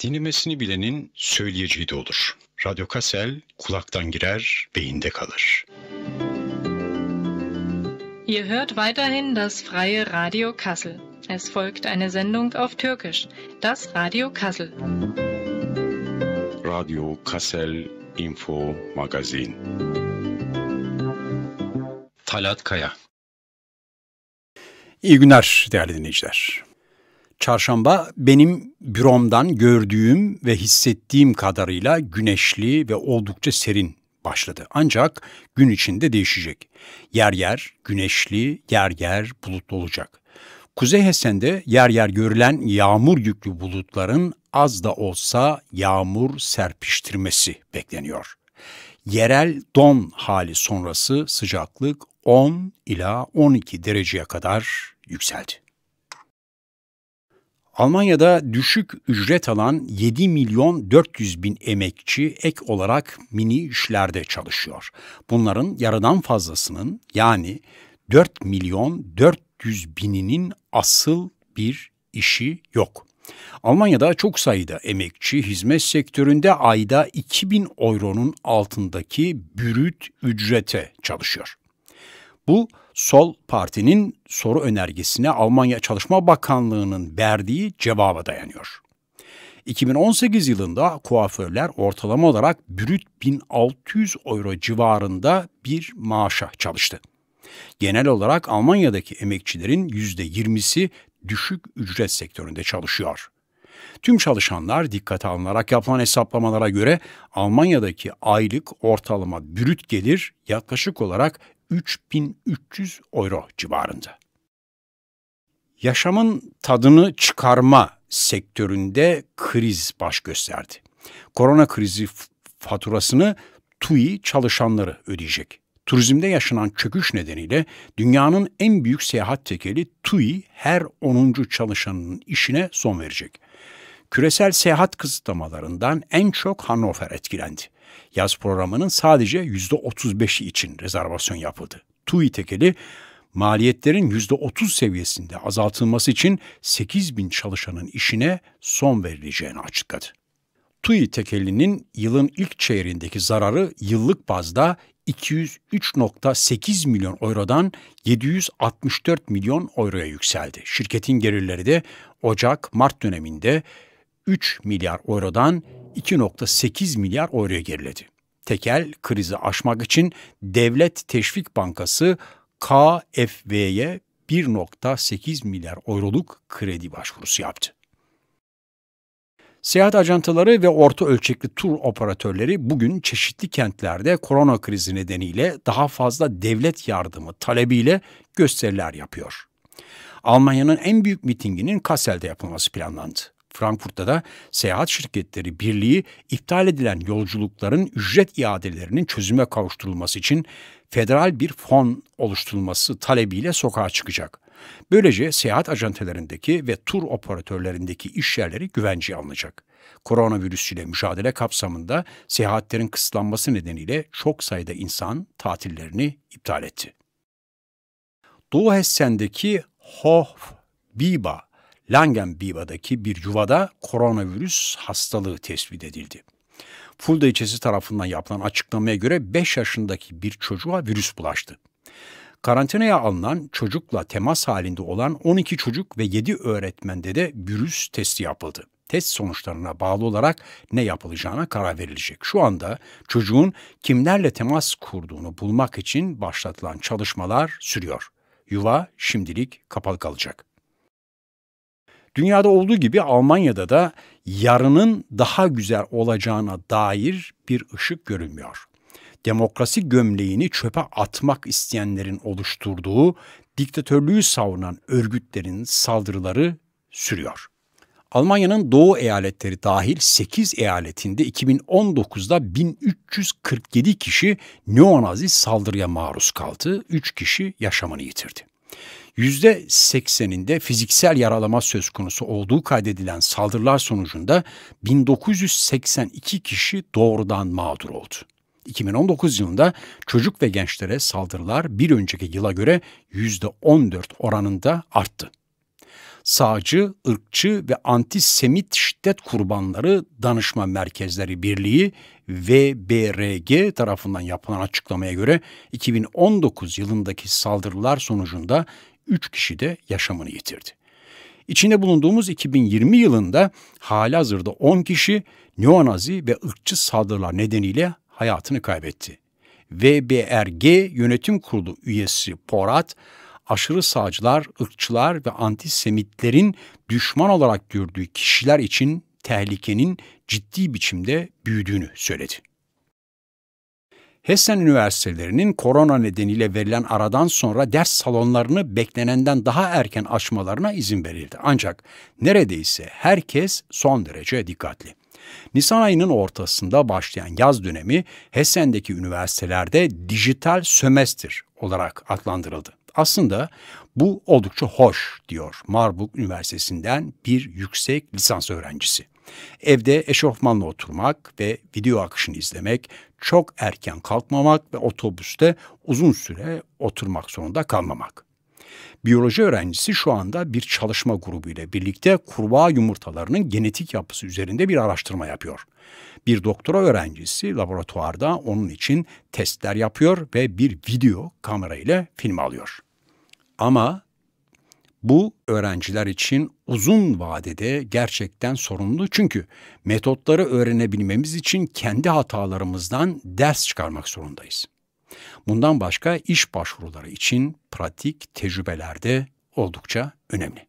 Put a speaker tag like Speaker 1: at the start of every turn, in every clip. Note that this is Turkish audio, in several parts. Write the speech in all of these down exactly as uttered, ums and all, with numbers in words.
Speaker 1: Dinlemesini bilenin söyleyeceği de olur. Radyo Kassel kulaktan girer, beyinde kalır.
Speaker 2: Ihr hört weiterhin das freie Radio Kassel. Es folgt eine Sendung auf Türkisch, das Radio Kassel.
Speaker 1: Radio Kassel Info Magazin. Talat Kaya.
Speaker 3: İyi günler değerli dinleyiciler. Çarşamba benim büromdan gördüğüm ve hissettiğim kadarıyla güneşli ve oldukça serin başladı. Ancak gün içinde değişecek. Yer yer güneşli, yer yer bulutlu olacak. Kuzey Hesen'de yer yer görülen yağmur yüklü bulutların az da olsa yağmur serpiştirmesi bekleniyor. Yerel don hali sonrası sıcaklık on ila on iki dereceye kadar yükseldi. Almanya'da düşük ücret alan yedi milyon dört yüz bin emekçi ek olarak mini işlerde çalışıyor. Bunların yarıdan fazlasının yani dört milyon dört yüz bininin asıl bir işi yok. Almanya'da çok sayıda emekçi hizmet sektöründe ayda iki bin euronun altındaki brüt ücrete çalışıyor. Bu Sol Parti'nin soru önergesine Almanya Çalışma Bakanlığı'nın verdiği cevaba dayanıyor. iki bin on sekiz yılında kuaförler ortalama olarak brüt bin altı yüz euro civarında bir maaşa çalıştı. Genel olarak Almanya'daki emekçilerin yüzde yirmisi düşük ücret sektöründe çalışıyor. Tüm çalışanlar dikkate alınarak yapılan hesaplamalara göre Almanya'daki aylık ortalama brüt gelir yaklaşık olarak üç bin üç yüz euro civarında. Yaşamın tadını çıkarma sektöründe kriz baş gösterdi. Korona krizi faturasını TUI çalışanları ödeyecek. Turizmde yaşanan çöküş nedeniyle dünyanın en büyük seyahat tekeli TUI her onuncu çalışanının işine son verecek. Küresel seyahat kısıtlamalarından en çok Hannover etkilendi. Yaz programının sadece yüzde otuz beşi için rezervasyon yapıldı. TUI tekeli maliyetlerin yüzde otuz seviyesinde azaltılması için sekiz bin çalışanın işine son verileceğini açıkladı. TUI tekelinin yılın ilk çeyreğindeki zararı yıllık bazda iki yüz üç virgül sekiz milyon eurodan yedi yüz altmış dört milyon euroya yükseldi. Şirketin gelirleri de Ocak-Mart döneminde üç milyar eurodan iki virgül sekiz milyar euroya geriledi. Tekel krizi aşmak için Devlet Teşvik Bankası K F V'ye bir virgül sekiz milyar euroluk kredi başvurusu yaptı. Seyahat ajantaları ve orta ölçekli tur operatörleri bugün çeşitli kentlerde korona krizi nedeniyle daha fazla devlet yardımı talebiyle gösteriler yapıyor. Almanya'nın en büyük mitinginin Kassel'de yapılması planlandı. Frankfurt'ta da Seyahat Şirketleri Birliği iptal edilen yolculukların ücret iadelerinin çözüme kavuşturulması için federal bir fon oluşturulması talebiyle sokağa çıkacak. Böylece seyahat ajantalarındaki ve tur operatörlerindeki iş yerleri güvenceye alınacak. Koronavirüsüyle mücadele kapsamında seyahatlerin kısıtlanması nedeniyle çok sayıda insan tatillerini iptal etti. Doğu Hessen'deki Hochbiba, Langenbiba'daki bir yuvada koronavirüs hastalığı tespit edildi. Fulda ilçesi tarafından yapılan açıklamaya göre beş yaşındaki bir çocuğa virüs bulaştı. Karantinaya alınan çocukla temas halinde olan on iki çocuk ve yedi öğretmende de virüs testi yapıldı. Test sonuçlarına bağlı olarak ne yapılacağına karar verilecek. Şu anda çocuğun kimlerle temas kurduğunu bulmak için başlatılan çalışmalar sürüyor. Yuva şimdilik kapalı kalacak. Dünyada olduğu gibi Almanya'da da yarının daha güzel olacağına dair bir ışık görünmüyor. Demokrasi gömleğini çöpe atmak isteyenlerin oluşturduğu diktatörlüğü savunan örgütlerin saldırıları sürüyor. Almanya'nın doğu eyaletleri dahil sekiz eyaletinde iki bin on dokuzda bin üç yüz kırk yedi kişi neonazi saldırıya maruz kaldı, üç kişi yaşamını yitirdi. yüzde sekseninde fiziksel yaralama söz konusu olduğu kaydedilen saldırılar sonucunda bin dokuz yüz seksen iki kişi doğrudan mağdur oldu. iki bin on dokuz yılında çocuk ve gençlere saldırılar bir önceki yıla göre yüzde on dört oranında arttı. Sağcı, ırkçı ve antisemit şiddet kurbanları danışma merkezleri birliği V B R G tarafından yapılan açıklamaya göre iki bin on dokuz yılındaki saldırılar sonucunda üç kişi de yaşamını yitirdi. İçinde bulunduğumuz iki bin yirmi yılında halihazırda on kişi neonazi ve ırkçı saldırılar nedeniyle hayatını kaybetti. V B R G Yönetim Kurulu üyesi Porat, aşırı sağcılar, ırkçılar ve antisemitlerin düşman olarak gördüğü kişiler için tehlikenin ciddi biçimde büyüdüğünü söyledi. Hessen üniversitelerinin korona nedeniyle verilen aradan sonra ders salonlarını beklenenden daha erken açmalarına izin verildi. Ancak neredeyse herkes son derece dikkatli. Nisan ayının ortasında başlayan yaz dönemi Hessen'deki üniversitelerde dijital sömestr olarak adlandırıldı. Aslında bu oldukça hoş, diyor Marburg Üniversitesi'nden bir yüksek lisans öğrencisi. Evde eşofmanla oturmak ve video akışını izlemek, çok erken kalkmamak ve otobüste uzun süre oturmak zorunda kalmamak. Biyoloji öğrencisi şu anda bir çalışma grubu ile birlikte kurbağa yumurtalarının genetik yapısı üzerinde bir araştırma yapıyor. Bir doktora öğrencisi laboratuvarda onun için testler yapıyor ve bir video kamera ile film alıyor. Ama bu öğrenciler için uzun vadede gerçekten sorunlu, çünkü metotları öğrenebilmemiz için kendi hatalarımızdan ders çıkarmak zorundayız. Bundan başka iş başvuruları için pratik tecrübeler de oldukça önemli.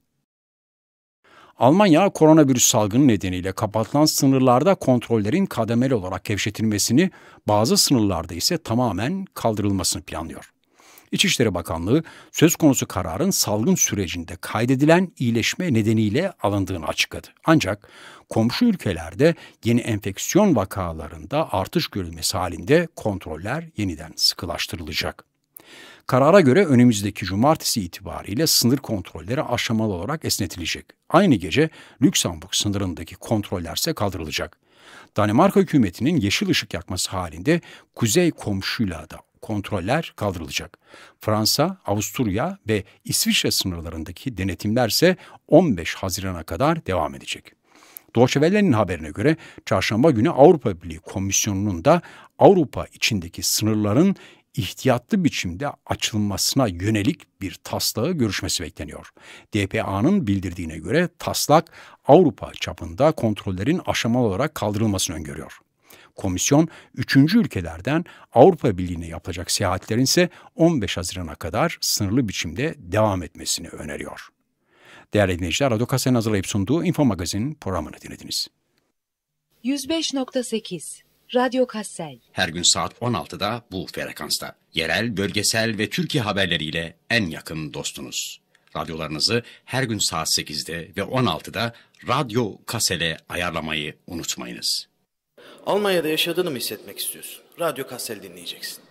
Speaker 3: Almanya, koronavirüs salgını nedeniyle kapatılan sınırlarda kontrollerin kademeli olarak gevşetilmesini, bazı sınırlarda ise tamamen kaldırılmasını planlıyor. İçişleri Bakanlığı söz konusu kararın salgın sürecinde kaydedilen iyileşme nedeniyle alındığını açıkladı. Ancak komşu ülkelerde yeni enfeksiyon vakalarında artış görülmesi halinde kontroller yeniden sıkılaştırılacak. Karara göre önümüzdeki cumartesi itibariyle sınır kontrolleri aşamalı olarak esnetilecek. Aynı gece Lüksemburg sınırındaki kontroller ise kaldırılacak. Danimarka hükümetinin yeşil ışık yakması halinde kuzey komşuyla da kontroller kaldırılacak. Fransa, Avusturya ve İsviçre sınırlarındaki denetimler ise on beş Haziran'a kadar devam edecek. Deutsche Welle'nin haberine göre çarşamba günü Avrupa Birliği Komisyonu'nun da Avrupa içindeki sınırların ihtiyatlı biçimde açılmasına yönelik bir taslağı görüşmesi bekleniyor. D P A'nın bildirdiğine göre taslak Avrupa çapında kontrollerin aşamalı olarak kaldırılmasını öngörüyor. Komisyon, üçüncü ülkelerden Avrupa Birliği'ne yapılacak seyahatlerin ise on beş Haziran'a kadar sınırlı biçimde devam etmesini öneriyor. Değerli dinleyiciler, Radyo Kassel'in hazırlayıp sunduğu Info Magazin programını dinlediniz.
Speaker 4: yüz beş nokta sekiz Radyo Kassel.
Speaker 5: Her gün saat on altıda bu frekansta. Yerel, bölgesel ve Türkiye haberleriyle en yakın dostunuz. Radyolarınızı her gün saat sekizde ve on altıda Radyo Kassel'e ayarlamayı unutmayınız.
Speaker 6: Almanya'da yaşadığını mı hissetmek istiyorsun? Radyo Kassel dinleyeceksin.